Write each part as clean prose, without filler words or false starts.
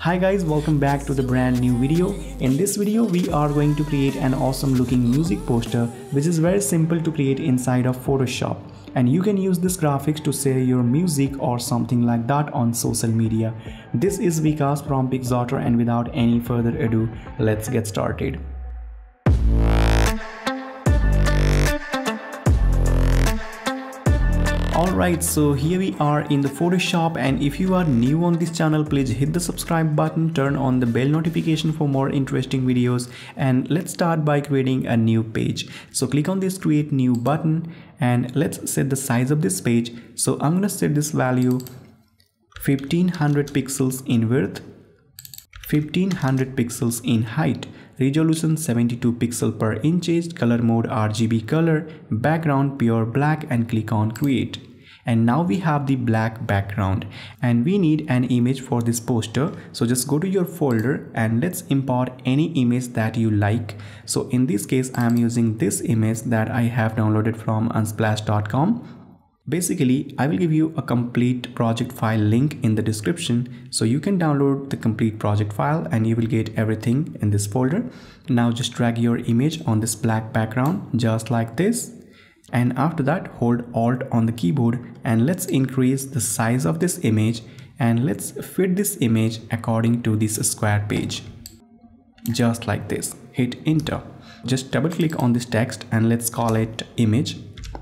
Hi guys, welcome back to the brand new video. In this video we are going to create an awesome looking music poster which is very simple to create inside of Photoshop, and you can use this graphics to share your music or something like that on social media. This is Vikas from Pixotter, and without any further ado, let's get started. Alright, so here we are in the Photoshop, and if you are new on this channel, please hit the subscribe button, turn on the bell notification for more interesting videos, and let's start by creating a new page. So click on this create new button and let's set the size of this page. So I'm gonna set this value 1500 pixels in width, 1500 pixels in height, resolution 72 pixel per inches, color mode RGB color, background pure black, and click on create. And now we have the black background and we need an image for this poster. So just go to your folder and let's import any image that you like. So in this case I am using this image that I have downloaded from unsplash.com. Basically, I will give you a complete project file link in the description, so you can download the complete project file and you will get everything in this folder. Now just drag your image on this black background just like this, and after that hold Alt on the keyboard and let's increase the size of this image and let's fit this image according to this square page just like this. Hit enter. Just double click on this text and let's call it image.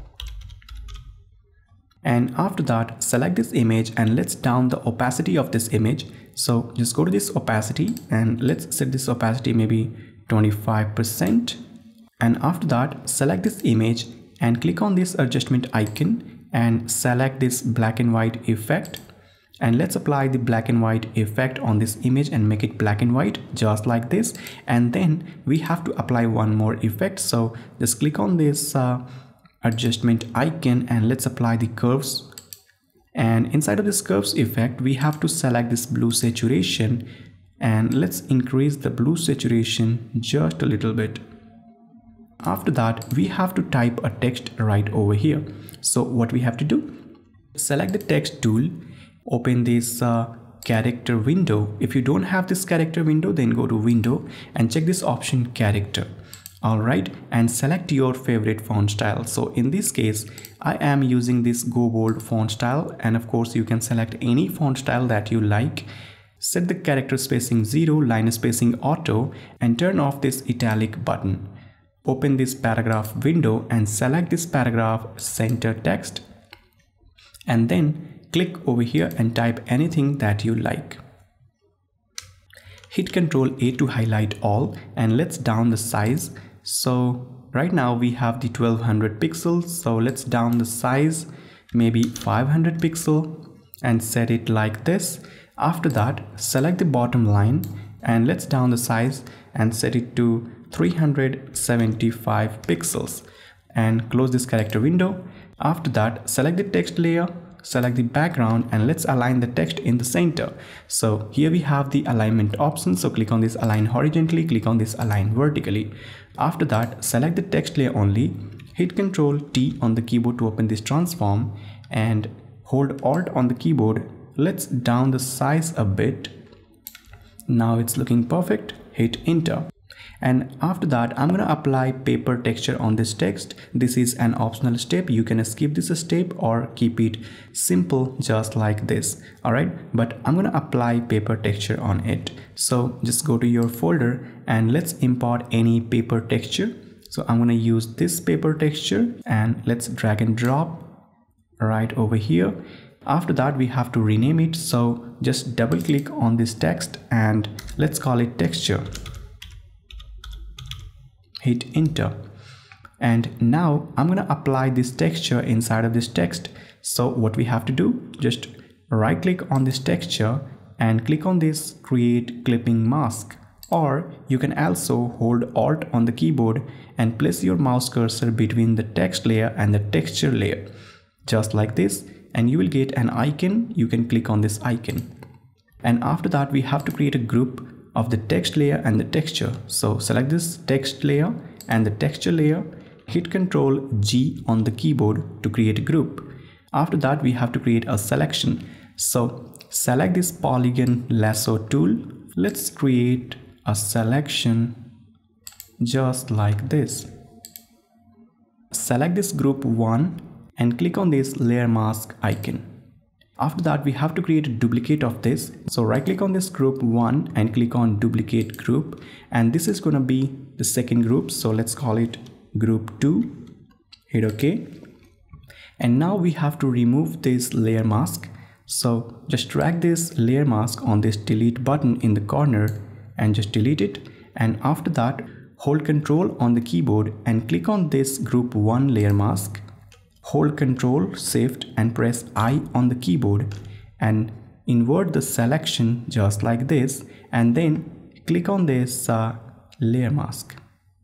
And after that select this image and let's down the opacity of this image. So just go to this opacity and let's set this opacity maybe 25%, and after that select this image and click on this adjustment icon and select this black and white effect, and let's apply the black and white effect on this image and make it black and white just like this. And then we have to apply one more effect, so just click on this adjustment icon and let's apply the curves, and inside of this curves effect we have to select this blue saturation and let's increase the blue saturation just a little bit. After that we have to type a text right over here. So what we have to do, select the text tool, open this character window. If you don't have this character window, then go to window and check this option character. Alright, and select your favorite font style. So in this case I am using this Go Bold font style, and of course you can select any font style that you like. Set the character spacing 0, line spacing auto, and turn off this italic button. Open this paragraph window and select this paragraph center text, and then click over here and type anything that you like. Hit Ctrl A to highlight all and let's down the size. So right now we have the 1200 pixels, so let's down the size maybe 500 pixel and set it like this. After that select the bottom line and let's down the size and set it to 375 pixels and close this character window. After that select the text layer, select the background, and let's align the text in the center. So here we have the alignment option, so click on this align horizontally, click on this align vertically. After that select the text layer only, hit Ctrl T on the keyboard to open this transform and hold Alt on the keyboard. Let's down the size a bit. Now it's looking perfect. Hit enter. And after that I'm gonna apply paper texture on this text. This is an optional step, you can skip this step or keep it simple just like this. Alright, but I'm gonna apply paper texture on it. So just go to your folder and let's import any paper texture. So I'm gonna use this paper texture and let's drag and drop right over here. After that we have to rename it, so just double click on this text and let's call it texture. Hit enter. And now I'm gonna apply this texture inside of this text. So what we have to do, just right click on this texture and click on this create clipping mask, or you can also hold Alt on the keyboard and place your mouse cursor between the text layer and the texture layer just like this, and you will get an icon. You can click on this icon, and after that we have to create a group of the text layer and the texture. So select this text layer and the texture layer, hit Ctrl G on the keyboard to create a group. After that we have to create a selection. So select this polygon lasso tool. Let's create a selection just like this. Select this group 1 and click on this layer mask icon. After that, we have to create a duplicate of this. So right click on this group 1 and click on duplicate group, and this is going to be the second group. So let's call it group 2. Hit OK. And now we have to remove this layer mask. So just drag this layer mask on this delete button in the corner and just delete it. And after that, hold Ctrl on the keyboard and click on this group 1 layer mask. Hold Ctrl, Shift and press I on the keyboard and invert the selection just like this, and then click on this layer mask.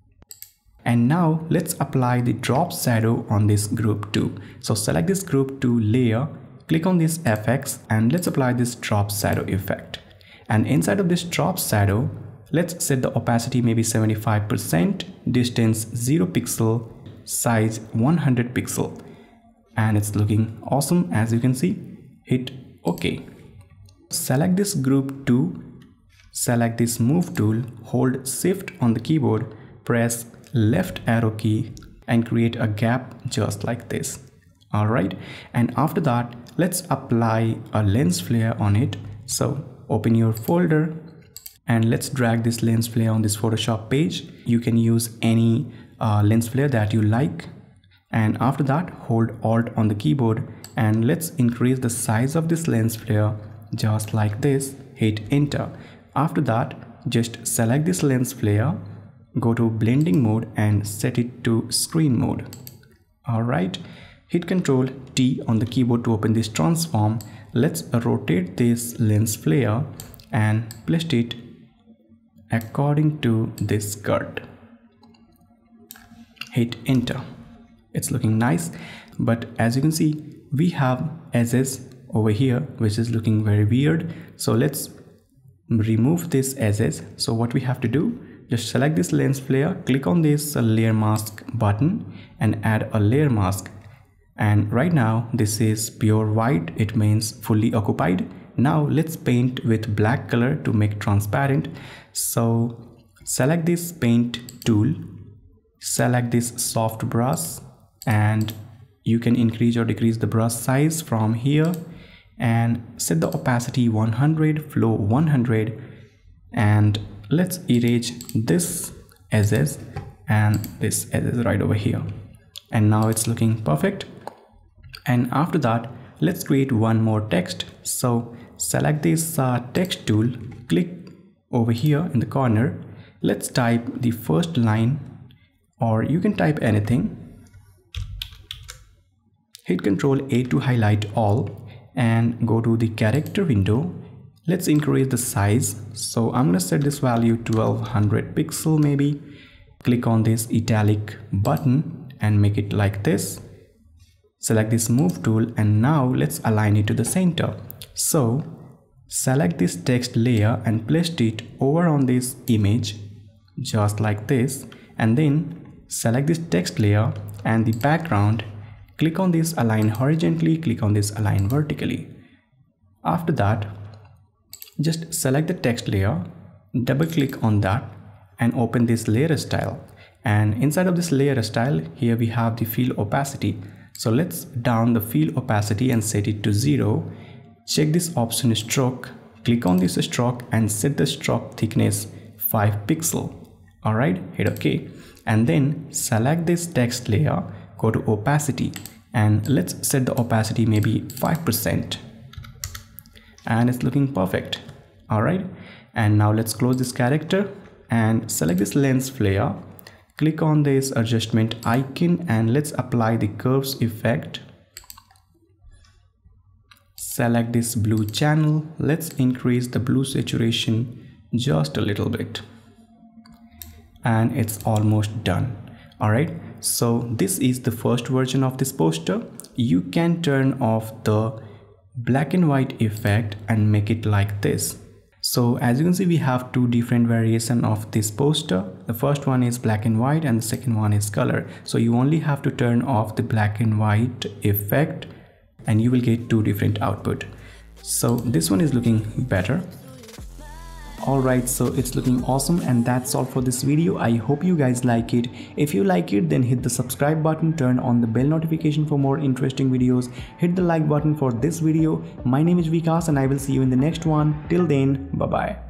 And now let's apply the drop shadow on this group 2. So select this group 2 layer, click on this FX and let's apply this drop shadow effect. And inside of this drop shadow, let's set the opacity maybe 75%, distance 0 pixel, size 100 pixel. And it's looking awesome as you can see. Hit OK. Select this group 2, select this move tool, hold Shift on the keyboard, press left arrow key and create a gap just like this. Alright, and after that, let's apply a lens flare on it. So open your folder and let's drag this lens flare on this Photoshop page. You can use any lens flare that you like. And after that, hold Alt on the keyboard and let's increase the size of this lens flare just like this. Hit enter. After that, just select this lens flare, go to blending mode and set it to screen mode. Alright, hit Ctrl T on the keyboard to open this transform. Let's rotate this lens flare and place it according to this cut. Hit enter. It's looking nice, but as you can see, we have edges over here which is looking very weird. So let's remove this edges. So what we have to do, just select this lens flare, click on this layer mask button and add a layer mask. And right now this is pure white, it means fully occupied. Now let's paint with black color to make transparent. So select this paint tool, select this soft brush, and you can increase or decrease the brush size from here and set the opacity 100, flow 100, and let's erase this edges and this edges right over here. And now it's looking perfect. And after that, let's create one more text. So select this text tool, click over here in the corner. Let's type the first line, or you can type anything. Hit Ctrl A to highlight all and go to the character window. Let's increase the size. So I'm going to set this value 1200 pixel maybe. Click on this italic button and make it like this. Select this move tool and now let's align it to the center. So select this text layer and place it over on this image just like this, and then select this text layer and the background. Click on this align horizontally, click on this align vertically. After that, just select the text layer, double click on that and open this layer style. And inside of this layer style, here we have the fill opacity. So let's down the fill opacity and set it to 0. Check this option stroke, click on this stroke and set the stroke thickness 5 pixel. Alright, hit OK. And then select this text layer, go to opacity and let's set the opacity maybe 5%. And it's looking perfect. Alright, and now let's close this character and select this lens flare. Click on this adjustment icon and let's apply the curves effect. Select this blue channel. Let's increase the blue saturation just a little bit. And it's almost done. Alright, so this is the first version of this poster. You can turn off the black and white effect and make it like this. So as you can see, we have two different variations of this poster. The first one is black and white and the second one is color. So you only have to turn off the black and white effect and you will get two different output. So this one is looking better. Alright, so it's looking awesome, and that's all for this video. I hope you guys like it. If you like it, then hit the subscribe button, turn on the bell notification for more interesting videos, hit the like button for this video. My name is Vikas and I will see you in the next one. Till then, bye bye.